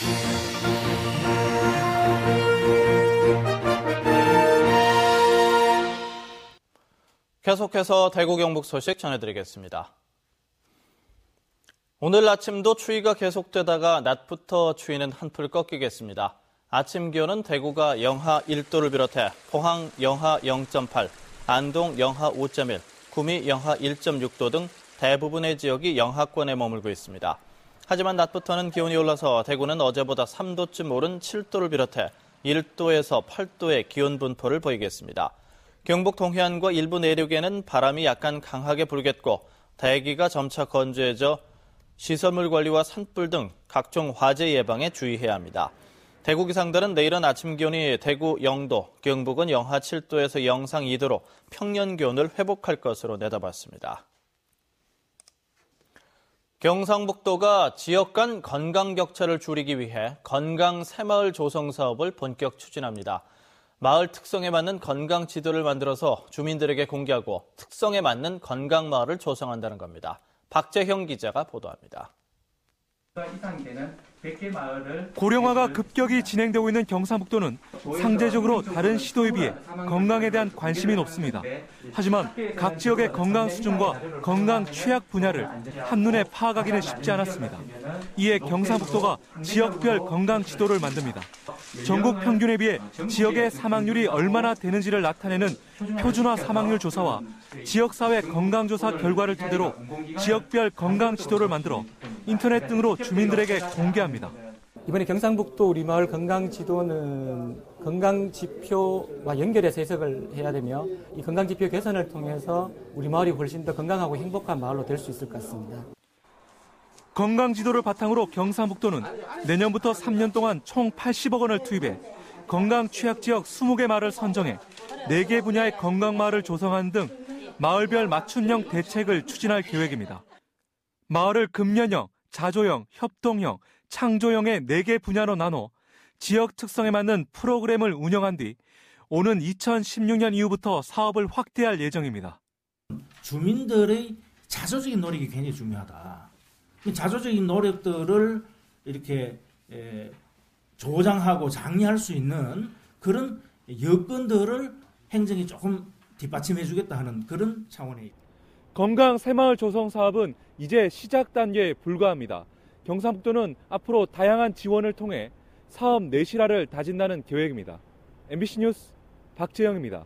계속해서 대구 경북 소식 전해드리겠습니다. 오늘 아침도 추위가 계속되다가 낮부터 추위는 한풀 꺾이겠습니다. 아침 기온은 대구가 영하 1도를 비롯해 포항 영하 0.8, 안동 영하 5.1, 구미 영하 1.6도 등 대부분의 지역이 영하권에 머물고 있습니다. 하지만 낮부터는 기온이 올라서 대구는 어제보다 3도쯤 오른 7도를 비롯해 1도에서 8도의 기온 분포를 보이겠습니다. 경북 동해안과 일부 내륙에는 바람이 약간 강하게 불겠고 대기가 점차 건조해져 시설물 관리와 산불 등 각종 화재 예방에 주의해야 합니다. 대구 기상단은 내일은 아침 기온이 대구 0도, 경북은 영하 7도에서 영상 2도로 평년 기온을 회복할 것으로 내다봤습니다. 경상북도가 지역 간 건강 격차를 줄이기 위해 건강 새마을 조성 사업을 본격 추진합니다. 마을 특성에 맞는 건강 지도를 만들어서 주민들에게 공개하고 특성에 맞는 건강 마을을 조성한다는 겁니다. 박재형 기자가 보도합니다. 고령화가 급격히 진행되고 있는 경상북도는 상대적으로 다른 시도에 비해 건강에 대한 관심이 높습니다. 하지만 각 지역의 건강 수준과 건강 취약 분야를 한눈에 파악하기는 쉽지 않았습니다. 이에 경상북도가 지역별 건강 지도를 만듭니다. 전국 평균에 비해 지역의 사망률이 얼마나 되는지를 나타내는 표준화 사망률 조사와 지역사회 건강조사 결과를 토대로 지역별 건강 지도를 만들어 인터넷 등으로 주민들에게 공개합니다. 이번에 경상북도 우리 마을 건강 지도는 건강 지표와 연결해서 해석을 해야 되며 이 건강 지표 개선을 통해서 우리 마을이 훨씬 더 건강하고 행복한 마을로 될 수 있을 것 같습니다. 건강 지도를 바탕으로 경상북도는 내년부터 3년 동안 총 80억 원을 투입해 건강 취약 지역 20개 마을을 선정해 4개 분야의 건강 마을을 조성하는 등 마을별 맞춤형 대책을 추진할 계획입니다. 마을을 금연형, 자조형, 협동형, 창조형의 4개 분야로 나눠 지역 특성에 맞는 프로그램을 운영한 뒤 오는 2016년 이후부터 사업을 확대할 예정입니다. 주민들의 자조적인 노력이 굉장히 중요하다. 자조적인 노력들을 이렇게 조장하고 장려할 수 있는 그런 여건들을 행정이 조금 뒷받침해 주겠다 하는 그런 차원의 건강 새마을 조성 사업은 이제 시작 단계에 불과합니다. 경상북도는 앞으로 다양한 지원을 통해 사업 내실화를 다진다는 계획입니다. MBC 뉴스 박재영입니다.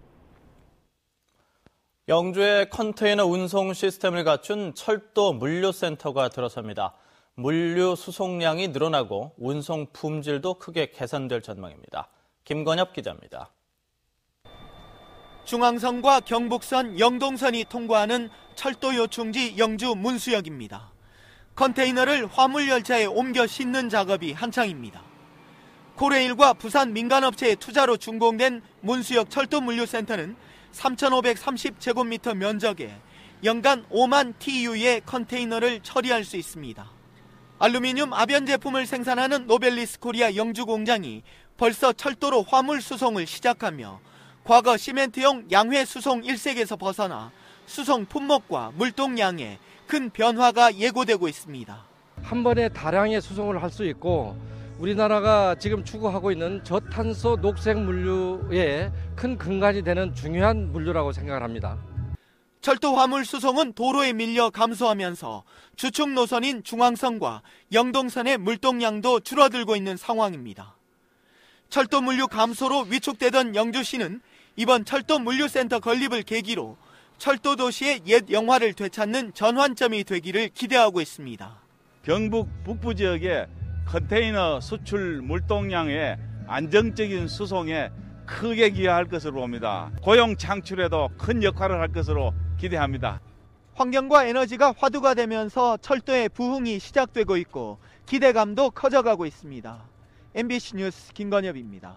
영주에 컨테이너 운송 시스템을 갖춘 철도 물류센터가 들어섭니다. 물류 수송량이 늘어나고 운송 품질도 크게 개선될 전망입니다. 김건엽 기자입니다. 중앙선과 경북선, 영동선이 통과하는 철도 요충지 영주 문수역입니다. 컨테이너를 화물열차에 옮겨 싣는 작업이 한창입니다. 코레일과 부산 민간업체의 투자로 준공된 문수역 철도물류센터는 3,530제곱미터 면적에 연간 5만 TU의 컨테이너를 처리할 수 있습니다. 알루미늄 아변 제품을 생산하는 노벨리스 코리아 영주 공장이 벌써 철도로 화물 수송을 시작하며 과거 시멘트용 양회 수송 일색에서 벗어나 수송 품목과 물동량에 큰 변화가 예고되고 있습니다. 한 번에 다량의 수송을 할 수 있고 우리나라가 지금 추구하고 있는 저탄소 녹색 물류의 큰 근간이 되는 중요한 물류라고 생각을 합니다. 철도 화물 수송은 도로에 밀려 감소하면서 주축 노선인 중앙선과 영동선의 물동량도 줄어들고 있는 상황입니다. 철도 물류 감소로 위축되던 영주시는 이번 철도 물류센터 건립을 계기로 철도 도시의 옛 영화를 되찾는 전환점이 되기를 기대하고 있습니다. 경북 북부 지역의 컨테이너 수출 물동량의 안정적인 수송에 크게 기여할 것으로 봅니다. 고용 창출에도 큰 역할을 할 것으로 기대합니다. 환경과 에너지가 화두가 되면서 철도의 부흥이 시작되고 있고 기대감도 커져가고 있습니다. MBC 뉴스 김건엽입니다.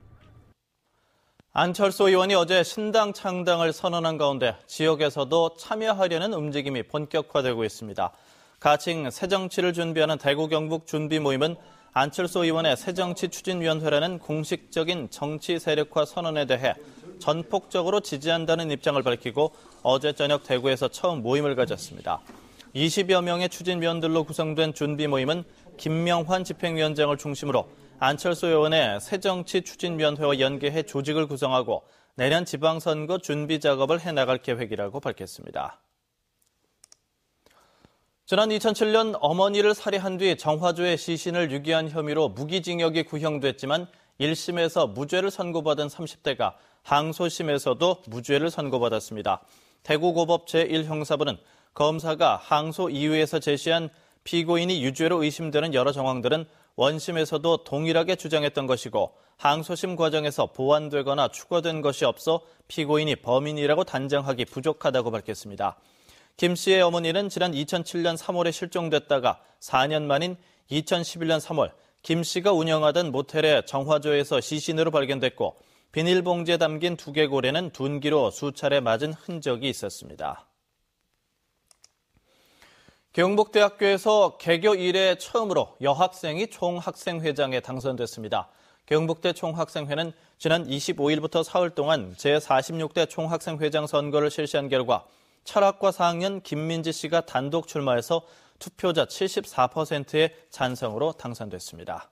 안철수 의원이 어제 신당 창당을 선언한 가운데 지역에서도 참여하려는 움직임이 본격화되고 있습니다. 가칭 새정치를 준비하는 대구 경북 준비 모임은 안철수 의원의 새정치추진위원회라는 공식적인 정치 세력화 선언에 대해 전폭적으로 지지한다는 입장을 밝히고 어제 저녁 대구에서 처음 모임을 가졌습니다. 20여 명의 추진위원들로 구성된 준비 모임은 김명환 집행위원장을 중심으로 안철수 의원의 새정치추진위원회와 연계해 조직을 구성하고 내년 지방선거 준비 작업을 해나갈 계획이라고 밝혔습니다. 지난 2007년 어머니를 살해한 뒤 정화조의 시신을 유기한 혐의로 무기징역이 구형됐지만 1심에서 무죄를 선고받은 30대가 항소심에서도 무죄를 선고받았습니다. 대구고법 제1형사부는 검사가 항소 이유에서 제시한 피고인이 유죄로 의심되는 여러 정황들은 원심에서도 동일하게 주장했던 것이고 항소심 과정에서 보완되거나 추가된 것이 없어 피고인이 범인이라고 단정하기 부족하다고 밝혔습니다. 김 씨의 어머니는 지난 2007년 3월에 실종됐다가 4년 만인 2011년 3월 김 씨가 운영하던 모텔의 정화조에서 시신으로 발견됐고 비닐봉지에 담긴 두개골에는 둔기로 수차례 맞은 흔적이 있었습니다. 경북대학교에서 개교 이래 처음으로 여학생이 총학생회장에 당선됐습니다. 경북대 총학생회는 지난 25일부터 사흘 동안 제46대 총학생회장 선거를 실시한 결과 철학과 4학년 김민지 씨가 단독 출마해서 투표자 74%의 찬성으로 당선됐습니다.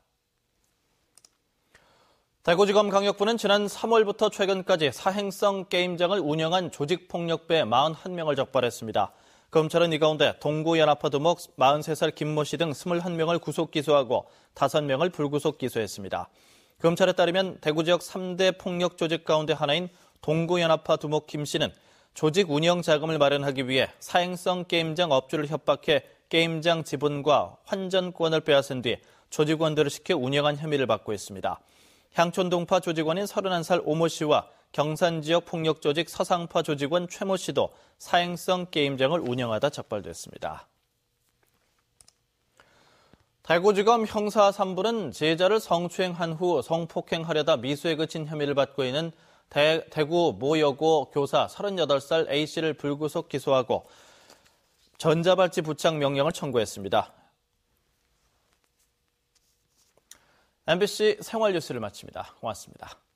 대구지검 강력부는 지난 3월부터 최근까지 사행성 게임장을 운영한 조직폭력배 41명을 적발했습니다. 검찰은 이 가운데 동구연합파 두목 43살 김모 씨 등 21명을 구속 기소하고 5명을 불구속 기소했습니다. 검찰에 따르면 대구 지역 3대 폭력 조직 가운데 하나인 동구연합파 두목 김 씨는 조직 운영 자금을 마련하기 위해 사행성 게임장 업주를 협박해 게임장 지분과 환전권을 빼앗은 뒤 조직원들을 시켜 운영한 혐의를 받고 있습니다. 향촌동파 조직원인 31살 오모 씨와 경산 지역 폭력 조직 서상파 조직원 최모 씨도 사행성 게임장을 운영하다 적발됐습니다. 대구지검 형사 3부는 제자를 성추행한 후 성폭행하려다 미수에 그친 혐의를 받고 있는 대구 모여고 교사 38살 A씨를 불구속 기소하고 전자발찌 부착 명령을 청구했습니다. MBC 생활뉴스를 마칩니다. 고맙습니다.